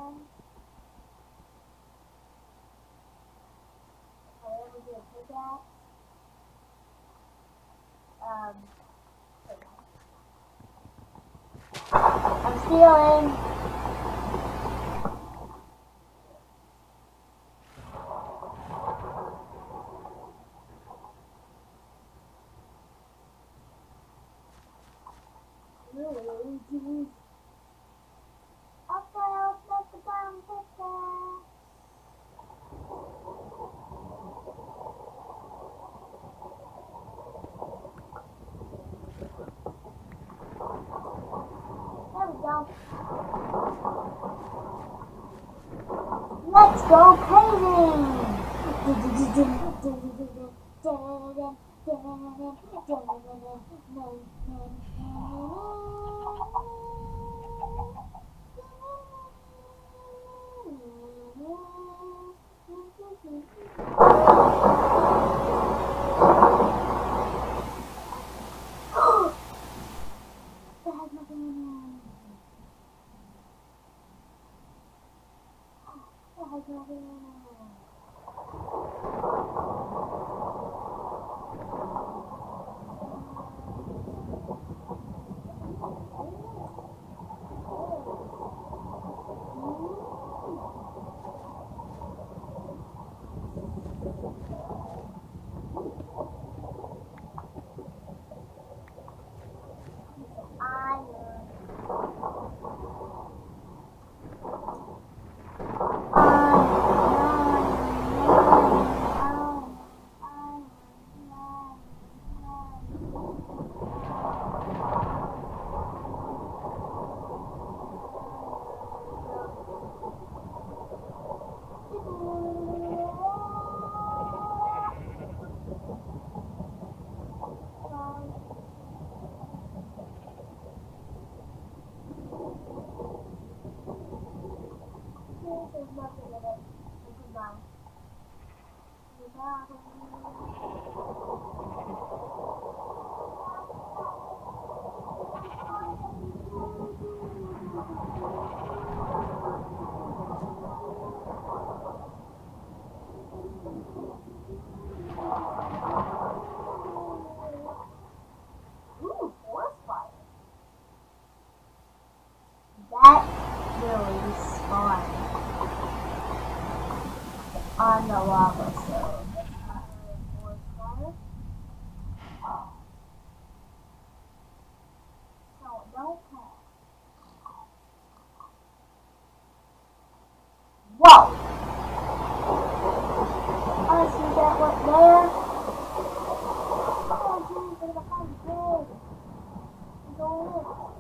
I'm stealing. Let's go paving! That has nothing in it. That has nothing in it. There's nothing in it. Goodbye. Ooh, forest fire. That really spawned on the lava, so it's not really a forest fire. So don't care. Whoa! I see that one there. Oh, geez, there's a fire big. Go in.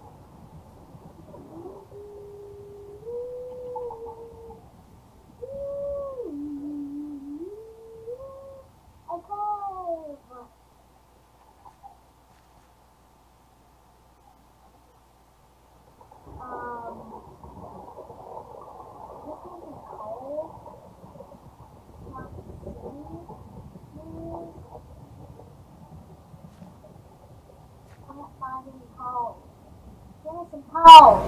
Give me some coal.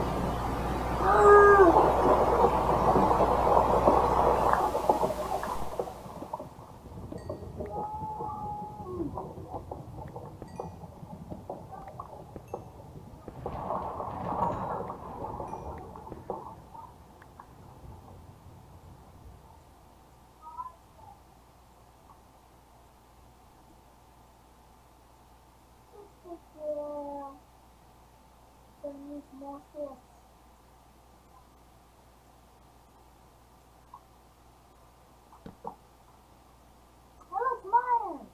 More fish. Oh, it's mine.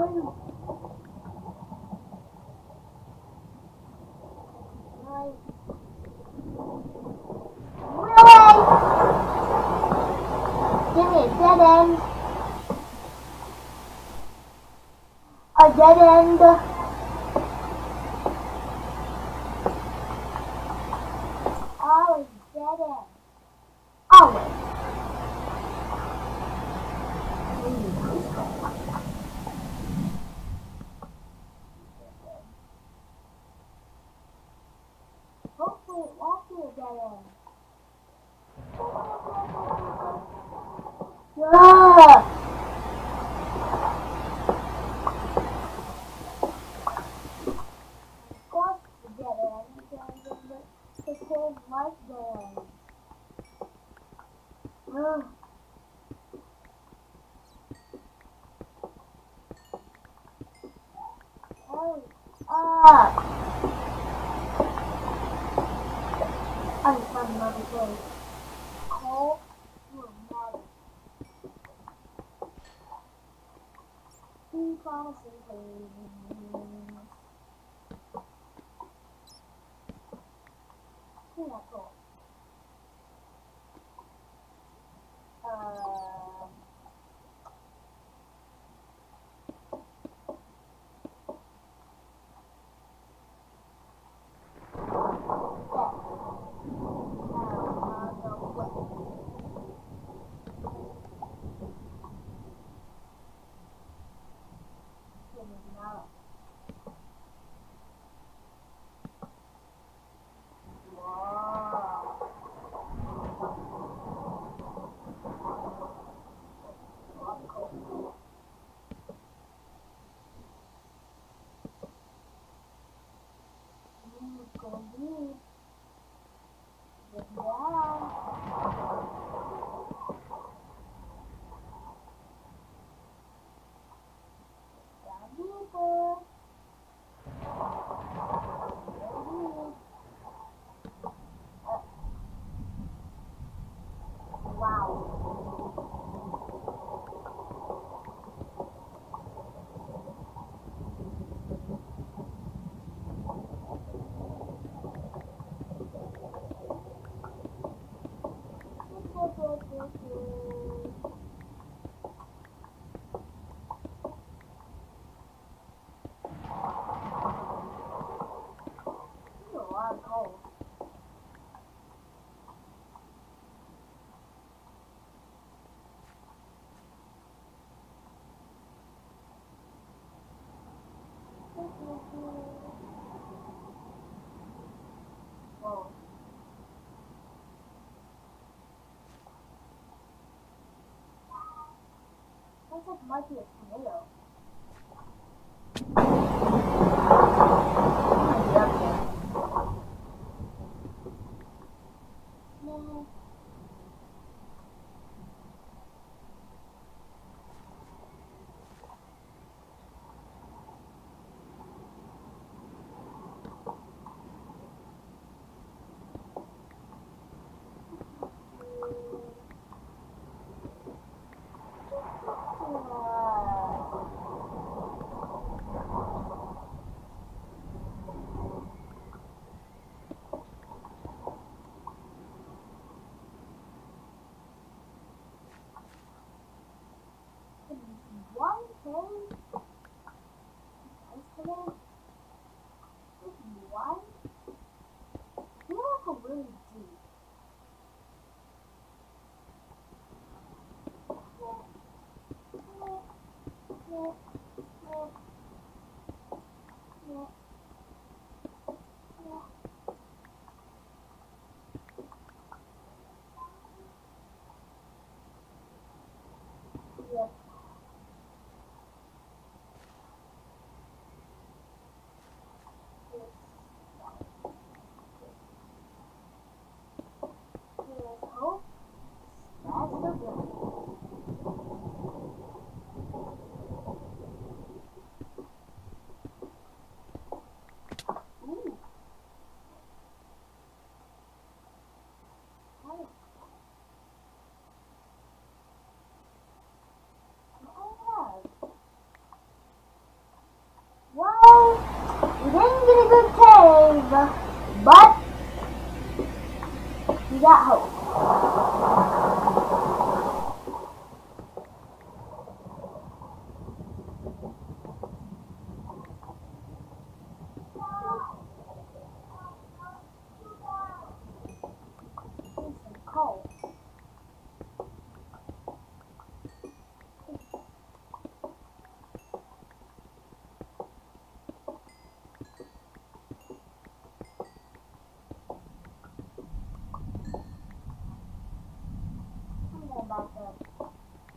Really? Give me a dead end. A dead end. Always dead end. Always. Hopefully it won't be a dead end. Yeah. Of course it's a dead end. The kids like dead ends. Ugh. Hey, I'm just finding another place. Coal will matter. Be promising, please. Clean that coal. Whoa. Looks like it might be a tomato. No. but we got hope. Need some coal. I'm going back up.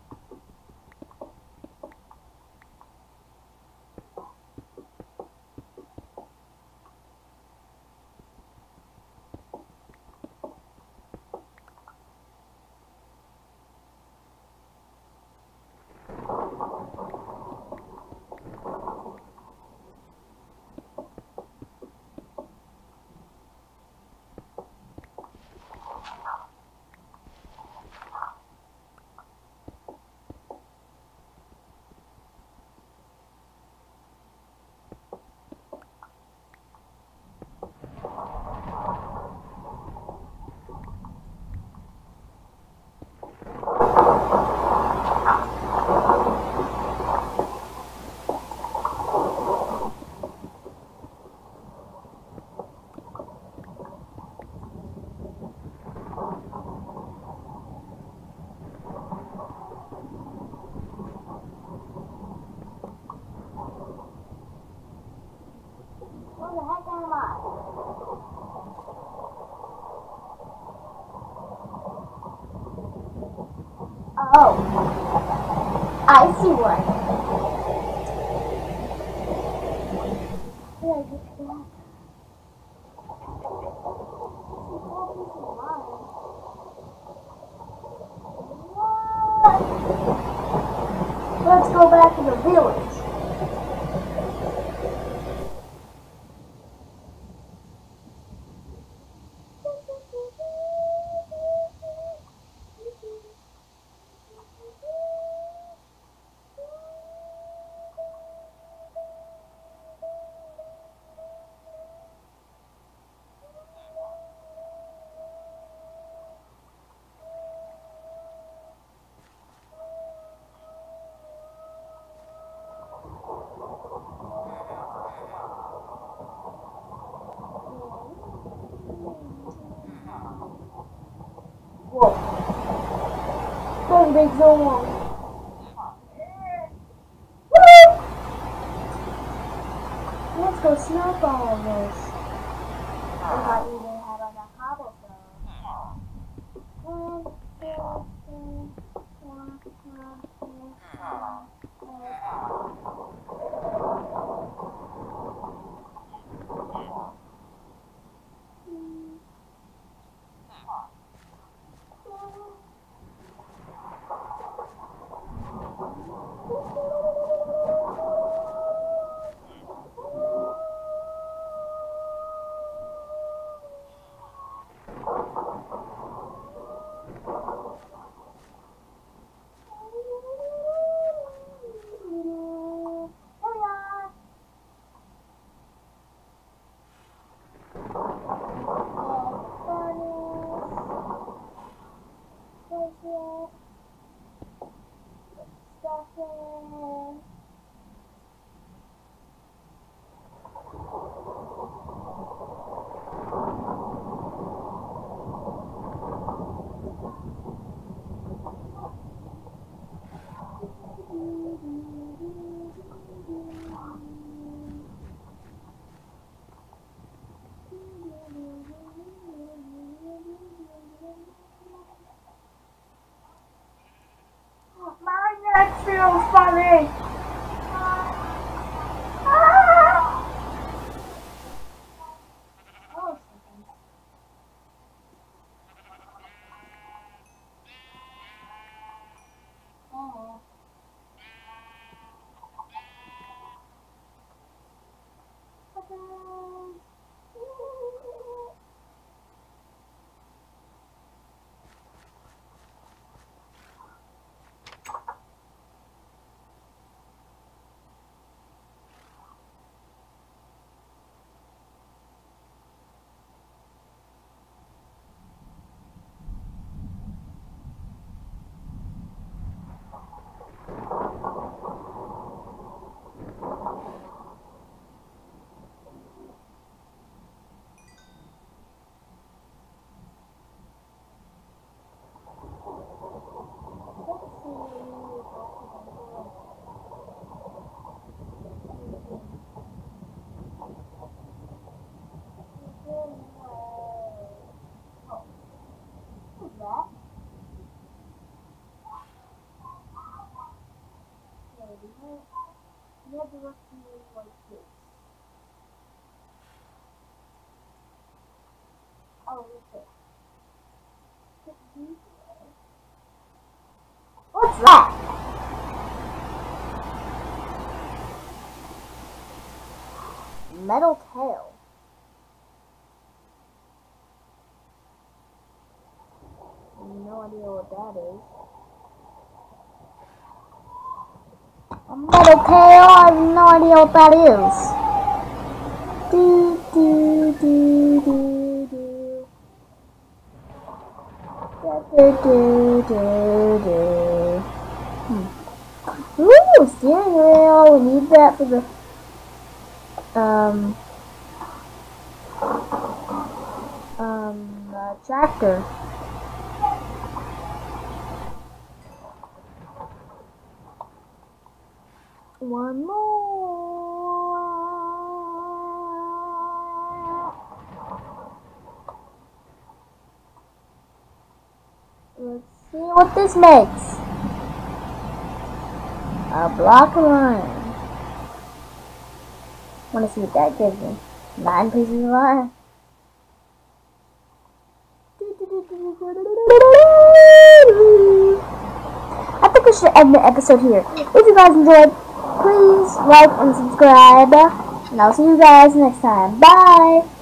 Where the heck am I? Oh, I see where I am. Where did I get to that? What? Let's go back to the village. Whoa. Bang, big zone. Woo! Let's go snipe all of this. We might even have on that cobblestone. One, two, three, four, five, six, seven, my neck feels funny. You have to look through like this. Oh, look at what's that? Metal tail. No idea what that is. A metal tail? I have no idea what that is. Do do do do do. Do do do do. Ooh, steering wheel. We need that for the tractor. One more. Let's see what this makes. A block of iron. Want to see what that gives me? 9 pieces of iron. I think we should end the episode here. If you guys enjoyed, please like and subscribe. And I'll see you guys next time. Bye!